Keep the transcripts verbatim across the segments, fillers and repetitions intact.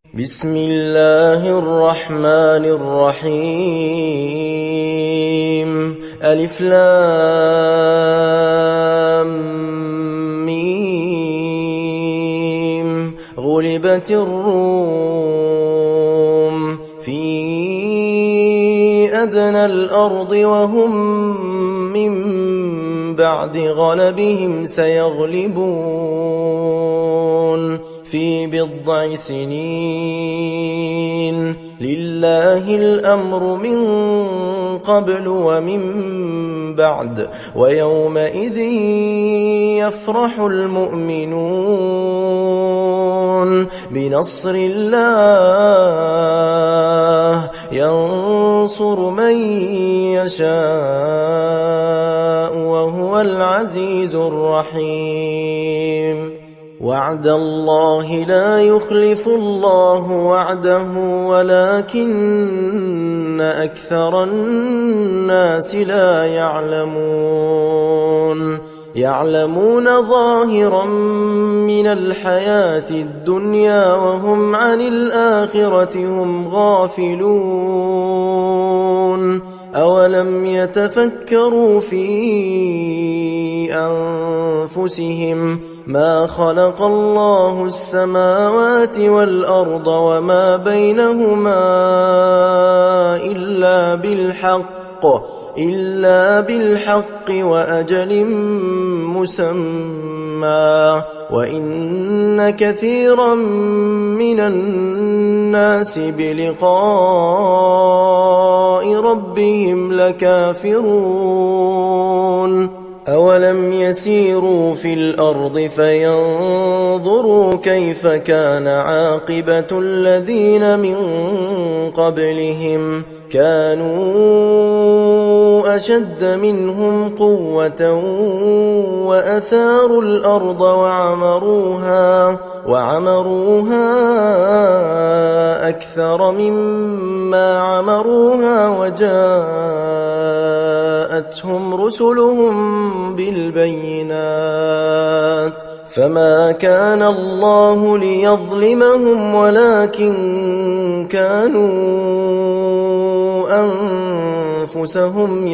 بسم الله الرحمن الرحيم. ألف لام ميم. غلبت الروم في أدنى الأرض وهم من بعد غلبهم سيغلبون في بضع سنين. لله الأمر من قبل ومن بعد ويومئذ يفرح المؤمنون بنصر الله ينصر من يشاء وهو العزيز الرحيم. وعد الله لا يخلف الله وعده ولكن أكثر الناس لا يعلمون. يعلمون ظاهرا من الحياة الدنيا وهم عن الآخرة هم غافلون. أولم يتفكروا في أنفسهم ما خلق الله السماوات والأرض وما بينهما إلا بالحق إلا بالحق وأجل مسمى وإن كثيرا من الناس بلقاء ربهم لكافرون. أولم يسيروا في الأرض فينظروا كيف كان عاقبة الذين من قبلهم كانوا أشد منهم قوة وأثاروا الأرض وعمروها وعمروها أكثر مما عمروها وجاءتهم رسلهم بالبينات فما كان الله ليظلمهم ولكن كانوا أنفسهم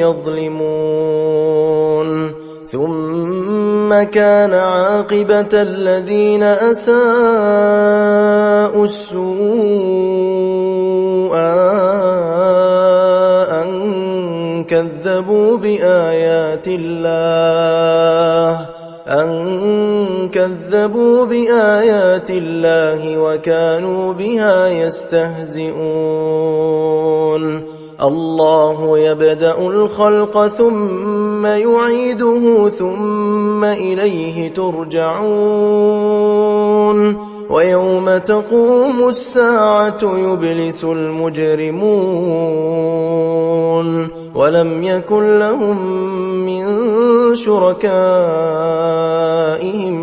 يظلمون. ثم كان عاقبة الذين أساءوا السوء أن كذبوا بآيات الله أن كذبوا بآيات الله وكانوا بها يستهزئون. الله يبدأ الخلق ثم يعيده ثم إليه ترجعون. ويوم تقوم الساعة يبلس المجرمون ولم يكن لهم من شركائهم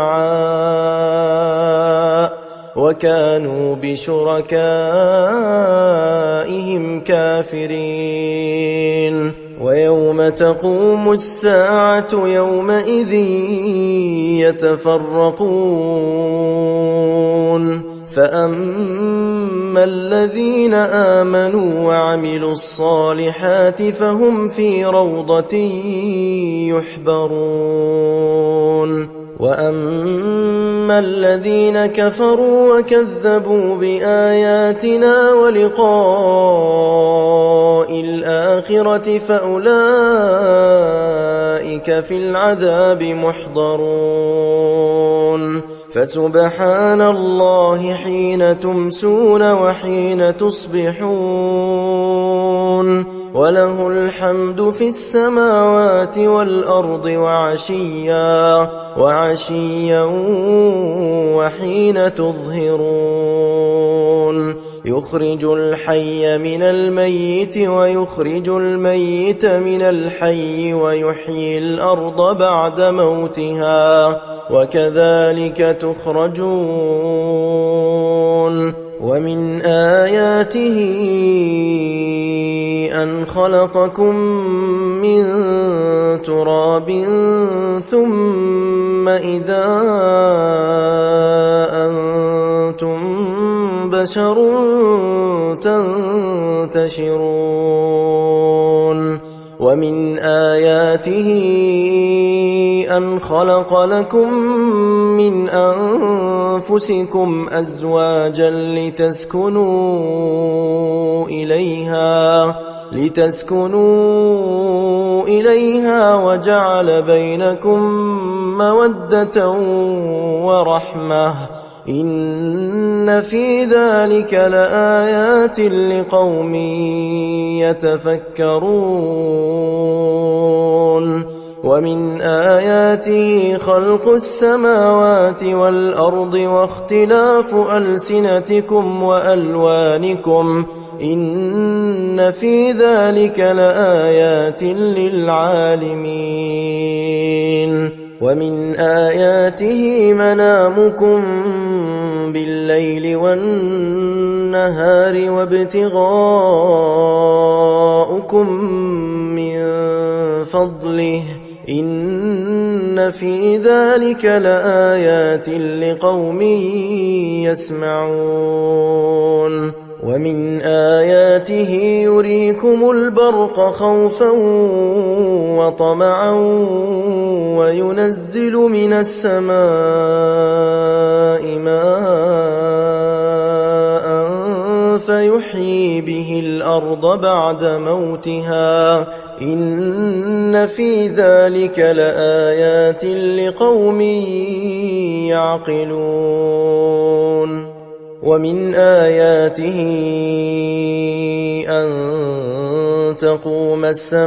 شفعاء وكانوا بشركائهم كافرين. ويوم تقوم الساعة يومئذ يتفرقون فأما الذين آمنوا وعملوا الصالحات فهم في روضة يحبرون. وأما الذين كفروا وكذبوا بآياتنا ولقاء الآخرة فأولئك في العذاب محضرون. فسبحان الله حين تمسون وحين تصبحون وله الحمد في السماوات والأرض وعشيا وعشيا وحين تظهرون. يخرج الحي من الميت ويخرج الميت من الحي ويحيي الأرض بعد موتها وكذلك تخرجون. ومن آياته أن خلقكم من تراب ثم إذا أنتم بشر تنتشرون ومن آياته أن خلق لكم من أنفسكم أزواجا لتسكنوا إليها لتسكنوا إليها وجعل بينكم مودة ورحمة إن في ذلك لآيات لقوم يتفكرون ومن آياته خلق السماوات والأرض واختلاف ألسنتكم وألوانكم إن في ذلك لآيات للعالمين ومن آياته منامكم بالليل والنهار وابتغاؤكم من فضله إن في ذلك لآيات لقوم يسمعون ومن آياته يريكم البرق خوفا وطمعا وينزل من السماء ماء فيحيي به الأرض بعد موتها إن في ذلك لآيات لقوم يعقلون ومن آياته أن تقوم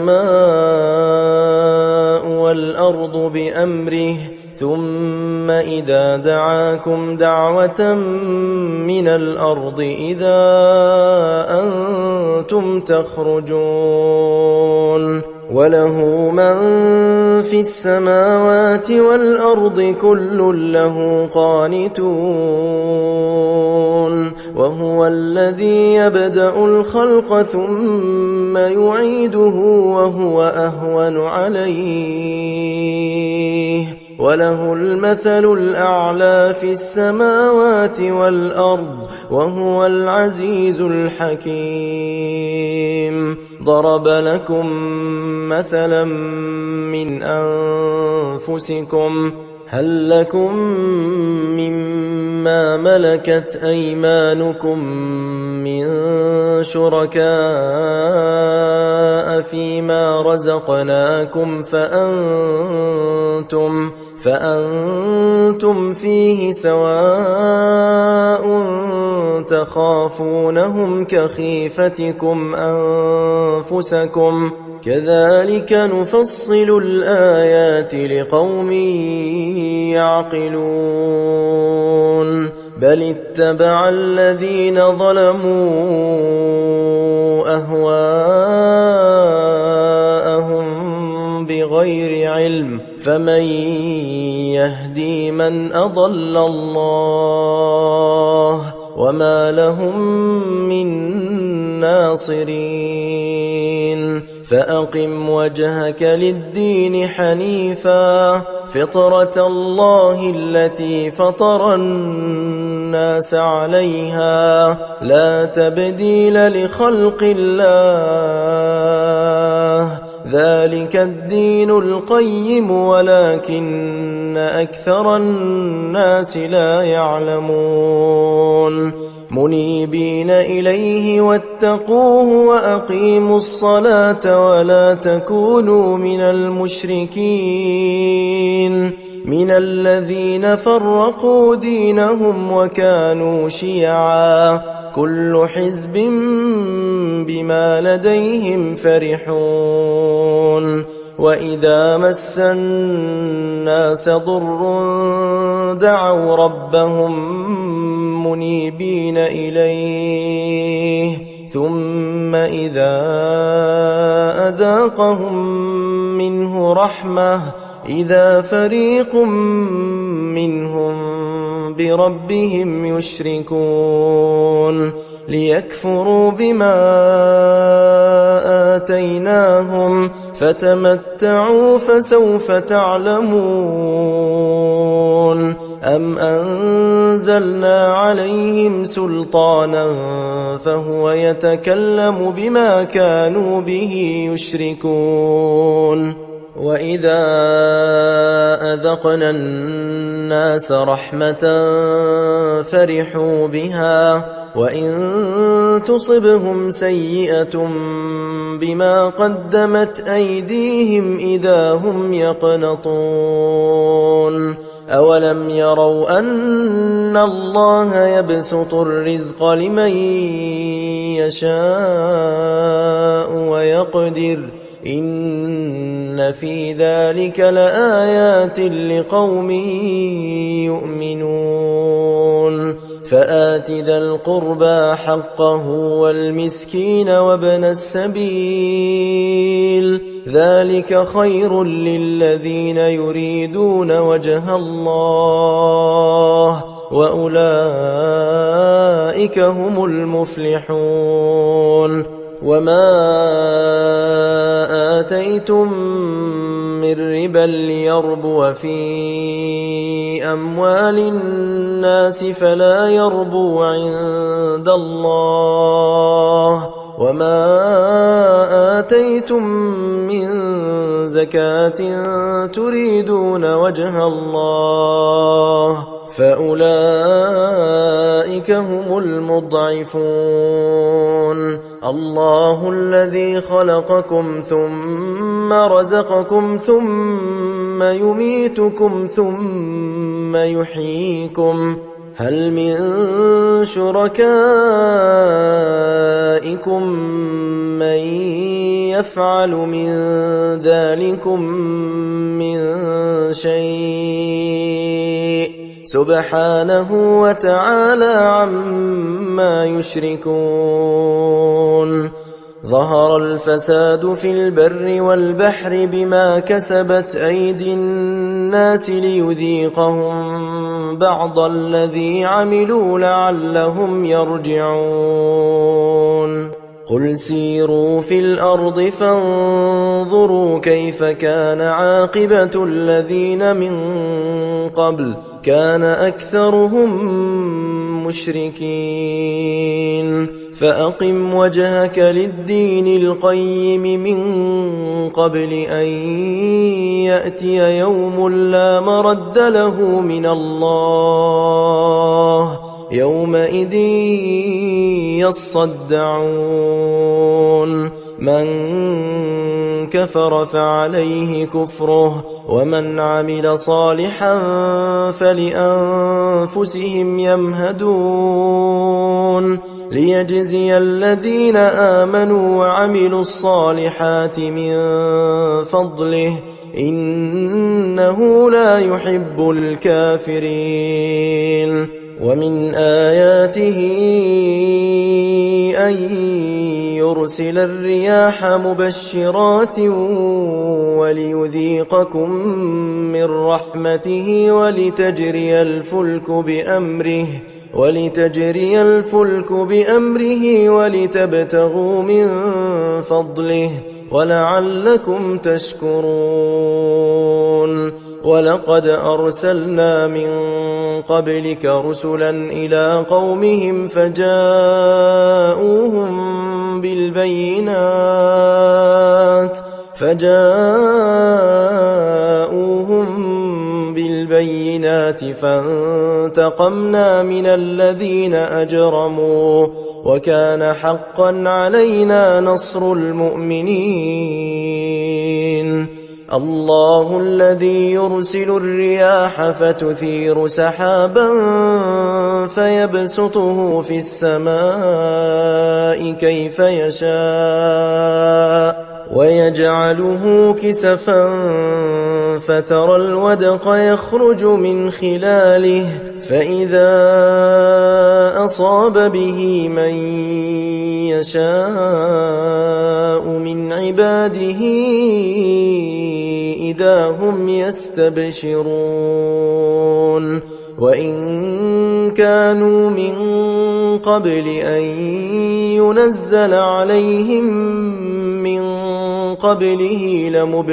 السماء والأرض بأمره ثم إذا دعاكم دعوة من الأرض إذا أنتم تخرجون وله من في السماوات والأرض كل له قانتون وهو الذي يبدأ الخلق ثم يعيده وهو أهون عليه وله المثل الأعلى في السماوات والأرض وهو العزيز الحكيم ضرب لكم مثلا من أنفسكم هل لكم مما ملكت أيمانكم من شركاء فيما رزقناكم فأنتم, فأنتم فيه سواء تخافونهم كخيفتكم أنفسكم كذلك نفصل الآيات لقوم يعقلون بل اتبع الذين ظلموا أهواءهم بغير علم فمن يهدي من أضل الله وما لهم من ناصرين فأقم وجهك للدين حنيفا فطرة الله التي فطر الناس عليها لا تبديل لخلق الله ذلك الدين القيم ولكن أكثر الناس لا يعلمون منيبين إليه واتقوه وأقيموا الصلاة ولا تكونوا من المشركين من الذين فرقوا دينهم وكانوا شيعا كل حزب بما لديهم فرحون وإذا مس الناس ضر دعوا ربهم منيبين إليه ثم إذا أذاقهم منه رحمة إذا فريق منهم بربهم يشركون ليكفروا بما آتيناهم فتمتعوا فسوف تعلمون أم أنزلنا عليهم سلطانا فهو يتكلم بما كانوا به يشركون وإذا أذقنا الناس رحمة فرحوا بها وإن تصبهم سيئة بما قدمت أيديهم إذا هم يقنطون أولم يروا أن الله يبسط الرزق لمن يشاء ويقدر إن في ذلك لآيات لقوم يؤمنون فآت ذا القربى حقه والمسكين وابن السبيل ذلك خير للذين يريدون وجه الله وأولئك هم المفلحون وما آتيتم من ربا ليربو في أموال الناس فلا يربو عند الله وما آتيتم من زكاة تريدون وجه الله فأولئك هم المضعفون الله الذي خلقكم ثم رزقكم ثم يميتكم ثم يحييكم هل من شركائكم من يفعل من ذلكم من شيء سبحانه وتعالى عما يشركون ظهر الفساد في البر والبحر بما كسبت أيدي الناس ليذيقهم بعض الذي عملوا لعلهم يرجعون قل سيروا في الأرض فانظروا كيف كان عاقبة الذين من قبل كان أكثرهم مشركين فأقم وجهك للدين القيم من قبل أن يأتي يوم لا مرد له من الله يومئذ يصدعون من كفر فعليه كفره ومن عمل صالحا فلأنفسهم يمهدون ليجزي الذين آمنوا وعملوا الصالحات من فضله إنه لا يحب الكافرين ومن آياته أن يرسل الرياح مبشرات وليذيقكم من رحمته ولتجري الفلك بأمره ولتجري الفلك بأمره ولتبتغوا من فضله ولعلكم تشكرون ولقد أرسلنا من قبلك رسلا إلى قومهم فجاءوهم بالبينات فجاءوهم بالبينات فانتقمنا من الذين أجرموا وكان حقا علينا نصر المؤمنين الله الذي يرسل الرياح فتثير سحابا فيبسطه في السماء كيف يشاء ويجعله كسفا فترى الودق يخرج من خلاله فإذا أصاب به من يشاء من عباده إذا هم يستبشرون وإن كانوا من قبل أن ينزل عليهم من قبله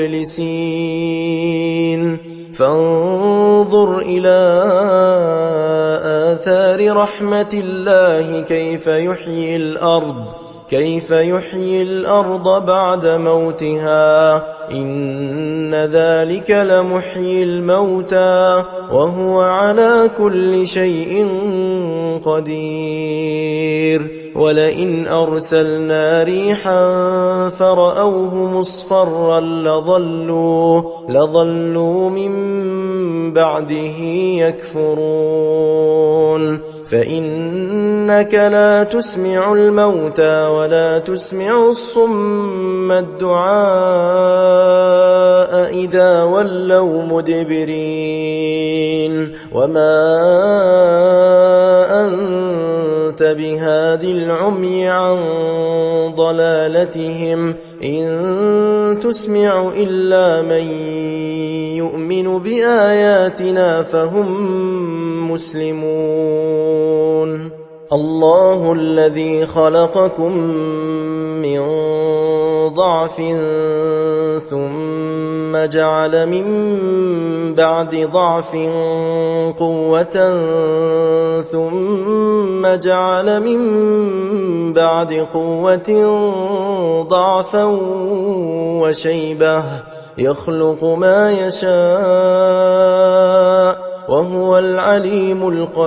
لمبلسين فانظر إلى آثار رحمة الله كيف يحيي الأرض كيف يحيي الأرض بعد موتها إن ذلك لمحيي الموتى وهو على كل شيء قدير ولئن أرسلنا ريحا فرأوه مصفرا لظلوا, لظلوا من بعده يكفرون فإنك لا تسمع الموتى ولا تسمع الصم الدعاء إذا ولوا مدبرين وما أنت بهاد العمي عن ضلالتهم إن تسمع إلا من يؤمن بآياتنا فهم مسلمون الله الذي خلقكم من ضعف ثم جعل من بعد ضعف قوة ثم جعل من بعد قوة ضعفا وشيبة يخلق ما يشاء وهو العليم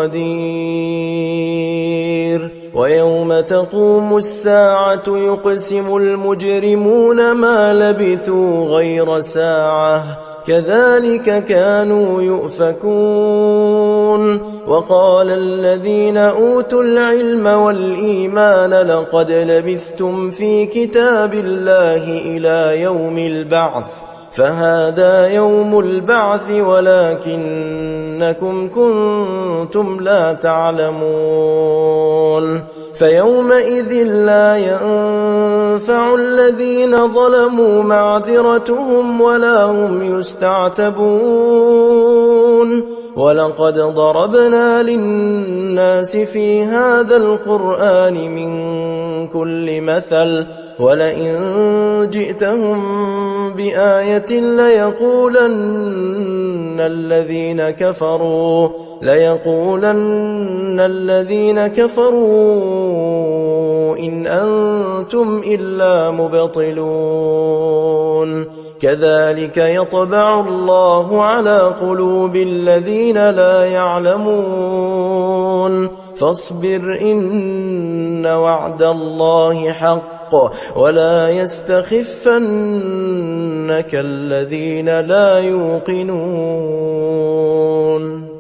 القدير ويوم تقوم الساعة يقسم المجرمون ما لبثوا غير ساعة كذلك كانوا يؤفكون وقال الذين أوتوا العلم والإيمان لقد لبثتم في كتاب الله إلى يوم البعث فهذا يوم البعث ولكنكم كنتم لا تعلمون فيومئذ لا ينفع الذين ظلموا معذرتهم ولا هم يستعتبون ولقد ضربنا للناس في هذا القرآن من كل مثل ولئن جئتهم بآية ليقولن الذين كفروا ليقولن الذين كفروا إن أنتم إلا مبطلون كذلك يطبع الله على قلوب الذين لا يعلمون فاصبر إن وعد الله حق ولا يستخفنك الذين لا يوقنون